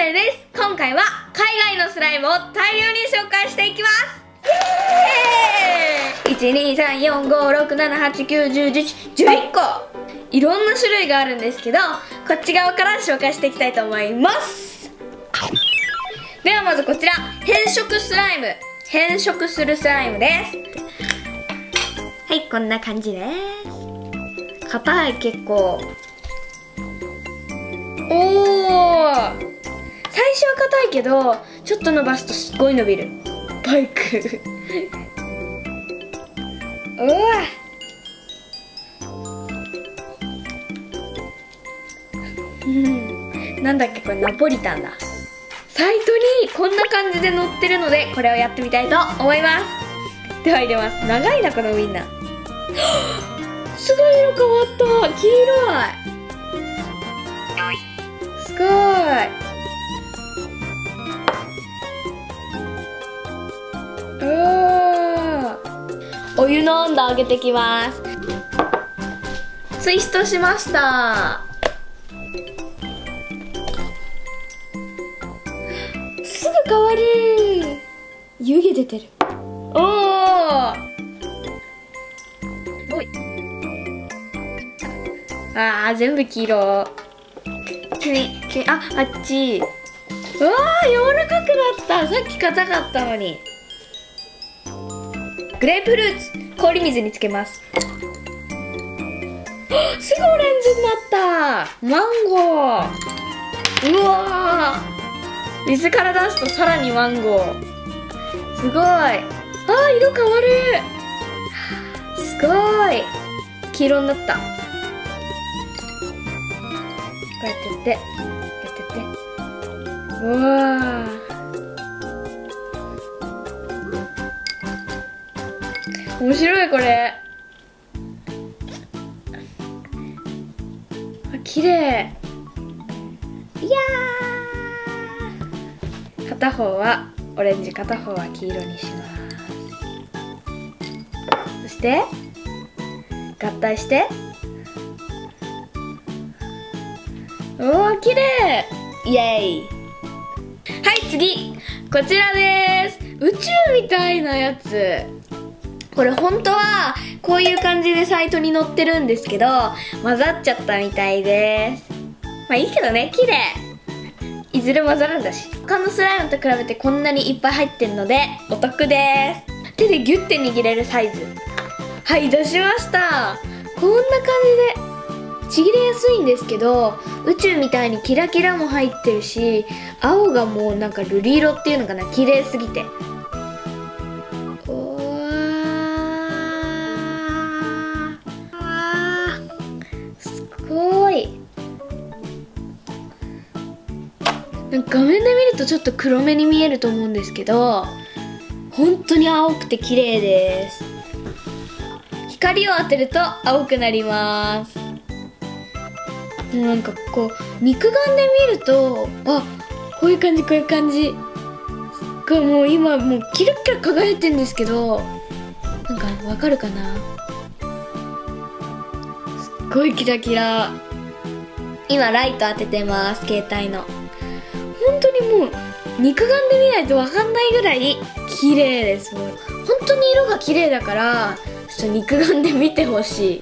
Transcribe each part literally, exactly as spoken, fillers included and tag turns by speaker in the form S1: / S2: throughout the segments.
S1: さゆです。今回は海外のスライムを大量に紹介していきます。イエーイ !いち、に、さん、よん、ご、ろく、なな、はち、きゅう、じゅう、じゅういち、じゅういっこいろんな種類があるんですけど、こっち側から紹介していきたいと思います。ではまずこちら、変色スライム。変色するスライムです。はい、こんな感じです。硬い、結構。おー、最初は硬いけどちょっと伸ばすとすっごい伸びる。バイクうわうんなんだっけこれ、ナポリタンだ。サイトにこんな感じで載ってるので、これをやってみたいと思います。では入れます。長いなこのウインナーすごい色変わった。黄色い。すごい。うわー、お湯の温度上げてきます。ツイストしました。すぐ変わる。湯気出てる。おー、おい。あー、全部黄色。ききあ、あっち。うわー、柔らかくなった。さっき硬かったのに。グレープフルーツ、氷水につけます。すぐオレンジになった。マンゴー。うわー、水から出すとさらにマンゴー。すごい。あー、色変わる。すごい。黄色になった。こうやってやってやってやって。うわー、面白いこれ。あ、綺麗。いやー、片方はオレンジ、片方は黄色にします。そして合体して、おー、綺麗。イエーイ。はい、次こちらです。宇宙みたいなやつ。これ本当はこういう感じでサイトに載ってるんですけど、混ざっちゃったみたいです。まあいいけどね、綺麗。いずれ混ざるんだし。他のスライムと比べてこんなにいっぱい入ってるのでお得です。手でギュッて握れるサイズ。はい、出しました。こんな感じでちぎれやすいんですけど、宇宙みたいにキラキラも入ってるし、青がもうなんか瑠璃色っていうのかな、綺麗すぎて。うわー、すごい。なんか画面で見るとちょっと黒目に見えると思うんですけど、本当に青くて綺麗です。光を当てると青くなります。もうなんかこう肉眼で見ると、あ、こういう感じ、こういう感じ。すっごい、もう今もうキラキラ輝いてるんですけど、なんかわかるかな。すっごいキラキラ。今ライト当ててます、携帯の。本当にもう肉眼で見ないとわかんないぐらい綺麗です。もう本当に色が綺麗だから、ちょっと肉眼で見てほしい。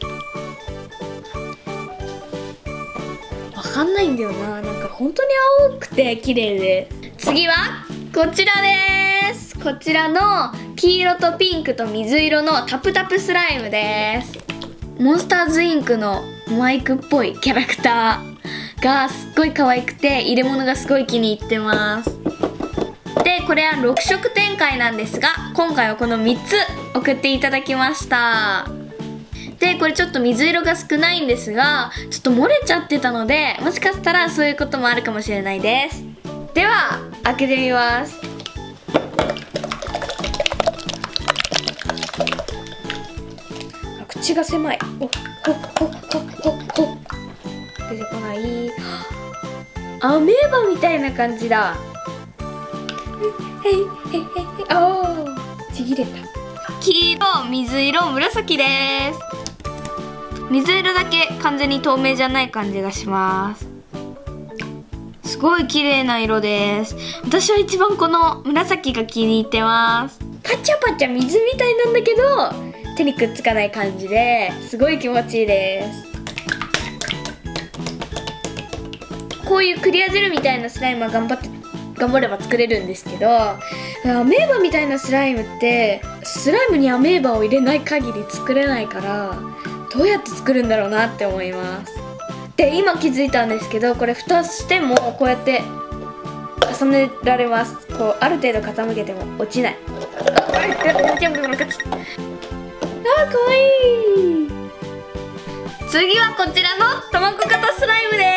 S1: わかんないんだよな。なんか本当に青くて綺麗です。次はこちらです。こちらの黄色とピンクと水色のタプタプスライムです。モンスターズインクのマイクっぽいキャラクターがすっごい可愛くて、入れ物がすごい気に入ってます。で、これはろく色展開なんですが、今回はこのみっつ送っていただきました。で、これちょっと水色が少ないんですが、ちょっと漏れちゃってたので、もしかしたらそういうこともあるかもしれないです。では開けてみます。口が狭い。おっほっほっほっほっほ。出てこない。アメーバみたいな感じだ。へいへいへいへい。あー、ちぎれた。黄色、水色、紫です。水色だけ完全に透明じゃない感じがします。 すごい綺麗な色です。私は一番この紫が気に入ってます。パチャパチャ水みたいなんだけど手にくっつかない感じですごい気持ちいいです。こういうクリアジェルみたいなスライムは頑張って頑張れば作れるんですけど、アメーバみたいなスライムってスライムにアメーバを入れない限り作れないから、どうやって作るんだろうなって思います。で今気づいたんですけど、これ蓋してもこうやって重ねられます。こうある程度傾けても落ちない。あーかわいい。次はこちらの卵型スライムです。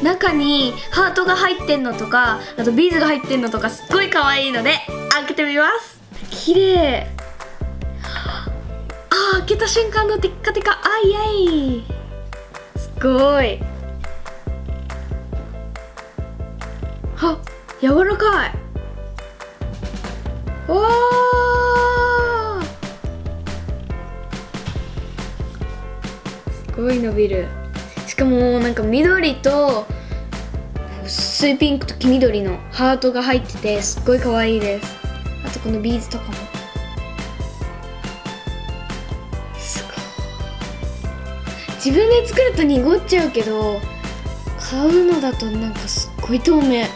S1: 中にハートが入ってんのとか、あとビーズが入ってんのとかすっごい可愛いので開けてみます。綺麗。あー、開けた瞬間のテッカテカ。あいあい、すごい。はっ、柔らかい。わー、すごい伸びる。しかもなんか緑と薄いピンクと黄緑のハートが入っててすっごい可愛いです。あとこのビーズとかもすごい。自分で作ると濁っちゃうけど、買うのだとなんかすっごい透明。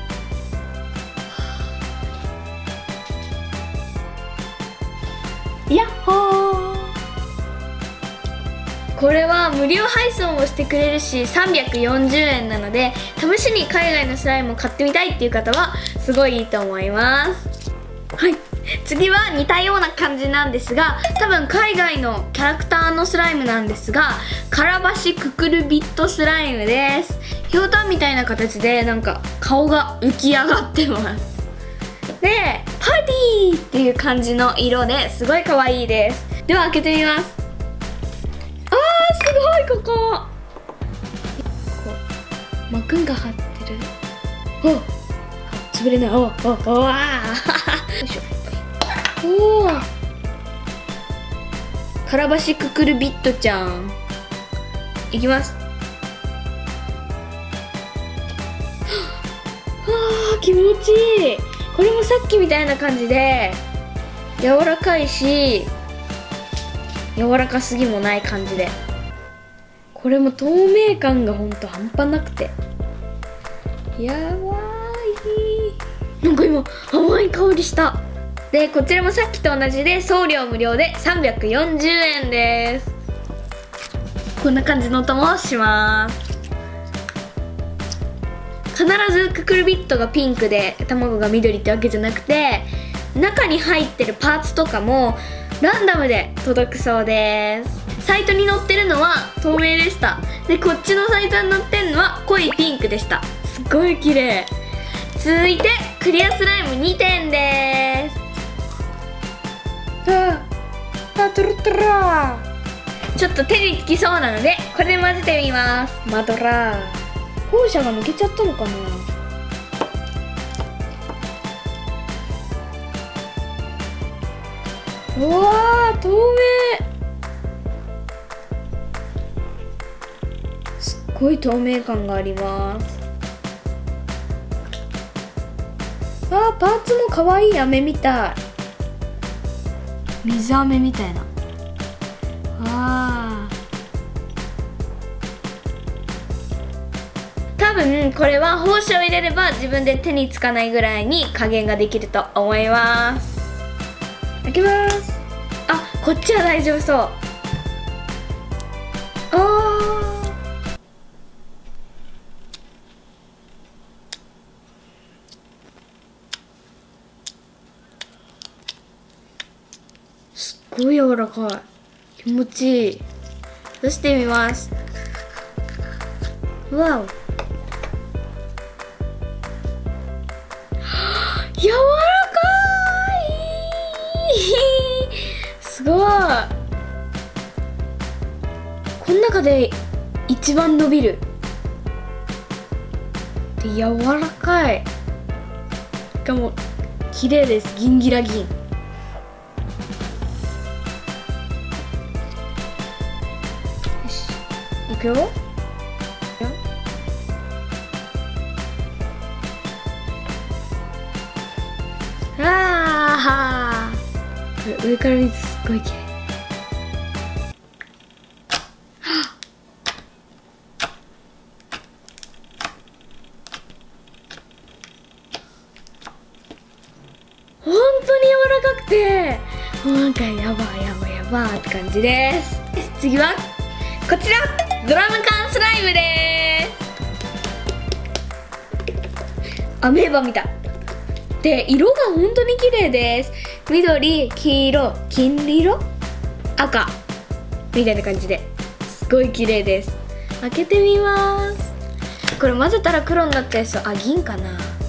S1: やっほー。これは無料配送もしてくれるしさんびゃくよんじゅうえんなので、試しに海外のスライムを買ってみたいっていう方はすごいいいと思います。はい、次は似たような感じなんですが、多分海外のキャラクターのスライムなんですが、カラバシククルビットスライムです。ひょうたんみたいな形でなんか顔が浮き上がってます。でパーティーっていう感じの色ですごい可愛いです。では開けてみます。あー、すごい。こここう膜が張ってる。おっ、潰れない。おおおわーよいしょ。おー、カラバシククルビットちゃんいきます。あー、気持ちいい。これもさっきみたいな感じで柔らかいし、柔らかすぎもない感じで、これも透明感がほんと半端なくてやばい。なんか今甘い香りした。でこちらもさっきと同じで送料無料でさんびゃくよんじゅうえんです。こんな感じの音もします。必ずククルビットがピンクで卵が緑ってわけじゃなくて、中に入ってるパーツとかもランダムで届くそうです。サイトに載ってるのは透明でした。でこっちのサイトに載ってるのは濃いピンクでした。すごい綺麗。続いてクリアスライムにてんです。ああ、トゥルトゥラー。ちょっと手につきそうなのでこれで混ぜてみます。マドラー。本社が抜けちゃったのかな。うわー、透明。すっごい透明感があります。あー、パーツも可愛い飴みたい。水飴みたいな。あー、多分これは胞子を入れれば自分で手につかないぐらいに加減ができると思います。開けます。あ、こっちは大丈夫そう。あー、すっごい柔らかい。気持ちいい。出してみます。わお、柔らかいすごい。この中で一番伸びる。で柔らかい。しかも綺麗です。ギンギラギン。よし、いくよ。 はー、これ上から見るとすっごい綺麗。本当に柔らかくて、もうなんかやばいやばいやばいって感じです。次はこちら、ドラム缶スライムです。アメーバみたいで、色が本当に綺麗です。緑、黄色、金色、赤みたいな感じですごい綺麗です。開けてみます。これ混ぜたら黒になったやつ、あ、銀かな。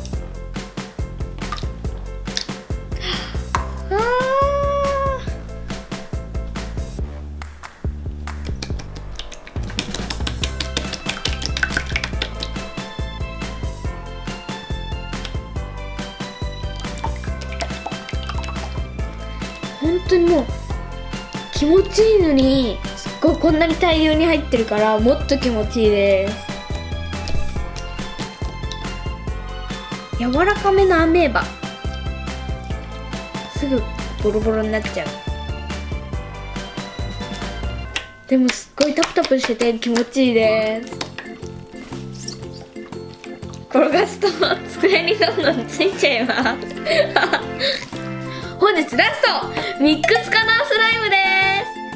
S1: 本当にもう気持ちいいのに、すっごいこんなに大量に入ってるからもっと気持ちいいです。柔らかめのアメーバ、すぐボロボロになっちゃう。でもすっごいタプタプしてて気持ちいいです。転がすと机にどんどんついちゃいます本日ラスト、ミックスカナースライムです。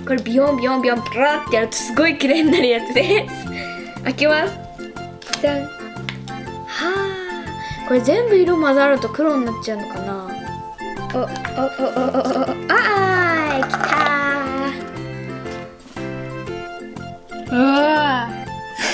S1: これビヨンビヨンビヨンブラーってやるとすごい綺麗になるやつです開けます。じゃん。はあ、これ全部色混ざると黒になっちゃうのかな。おおおおおお、あーい、きたー。うわー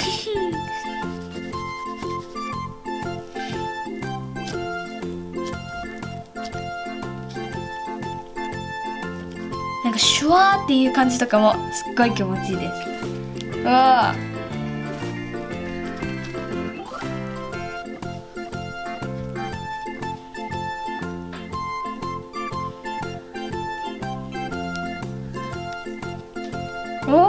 S1: なんかシュワーっていう感じとかもすっごい気持ちいいです。うわー、おー、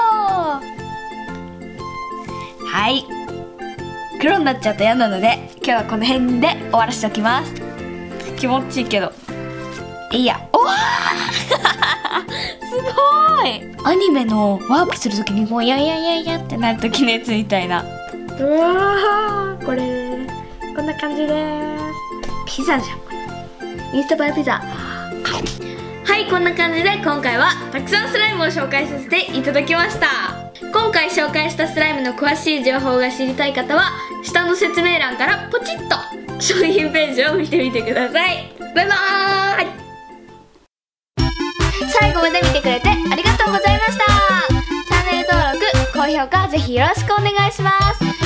S1: はい、黒になっちゃうと嫌なので今日はこの辺で終わらせておきます。気持ちいいけどいいや。おーすごい、アニメのワープするときにもうややややってなるときのやつみたいな。うわー、これこんな感じです。ピザじゃん、これインスタ映えピザ。はい、こんな感じで今回はたくさんスライムを紹介させていただきました。今回紹介したスライムの詳しい情報が知りたい方は下の説明欄からポチッと商品ページを見てみてください。バイバーイ。最後まで見てくれてありがとうございました。チャンネル登録、高評価ぜひよろしくお願いします。